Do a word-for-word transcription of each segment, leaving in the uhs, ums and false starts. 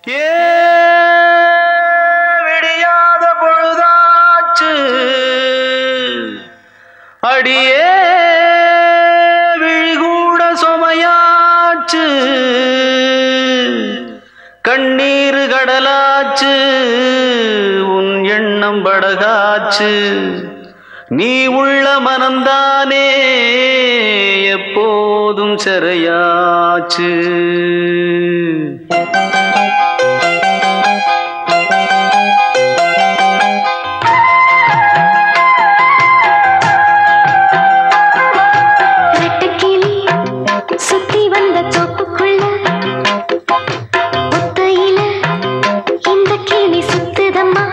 ஏ விடியாத பொழுதாச்சு அடியே விழிகூட சுமையாச்சு கண்ணீர் கடலாச்சு உன் எண்ணம் படகாச்சு நீ உள்ள மனம்தானே எப்போதும் சிறையாச்சு சுத்தி வந்த தோப்புக்குள்ள ஒத்தையில இந்த கிளி சுத்துதம்மா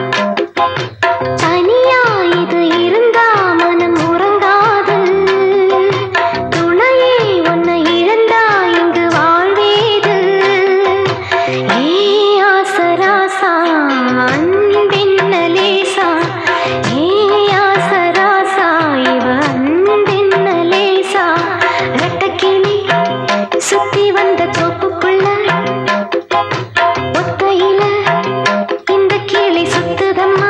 தனியா இது இருந்தா மனம் உறங்காது துணையே உன்னை இழந்தா இங்கு வாழ்வேது ஏ ஆசராசா அன்பென்ன லேசா ஏ ஆசராசா இவ அன்பென்ன லேசா ரெட்டக்கிளி சுத்தி வந்த தோப்புக்குள்ள ஒத்தையில இந்த கிளி சுத்துதம்மா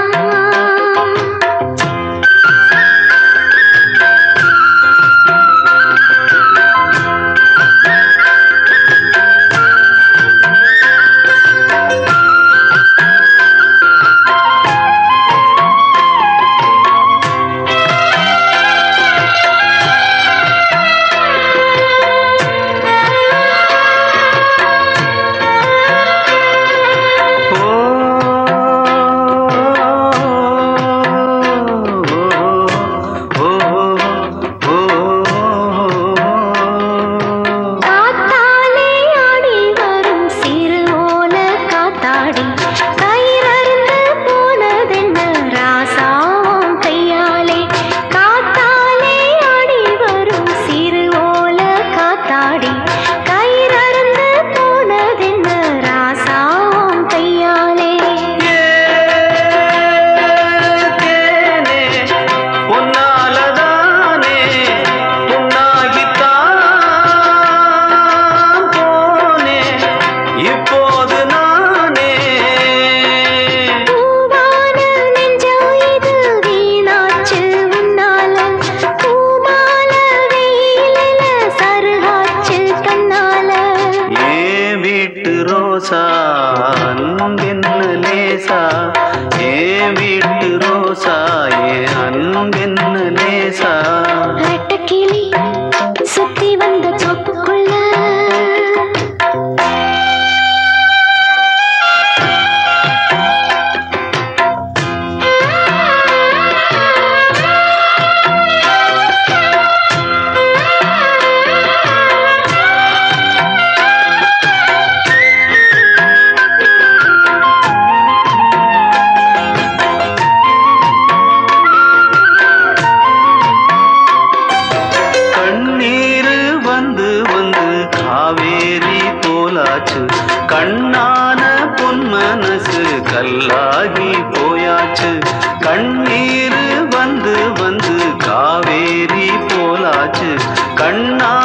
அன்பென்ன லேசா ஏ வீட்டு ரோசா ஏ அன்பென்ன லேசா ரெட்டக்கிளி சுத்தி வந்த தோப்புக்குள்ள காவேரி போலாச்சு கண்ணான பொன் மனசு கல்லாகி போயாச்சு கண்ணீர் வந்து வந்து காவேரி போலாச்சு கண்ணா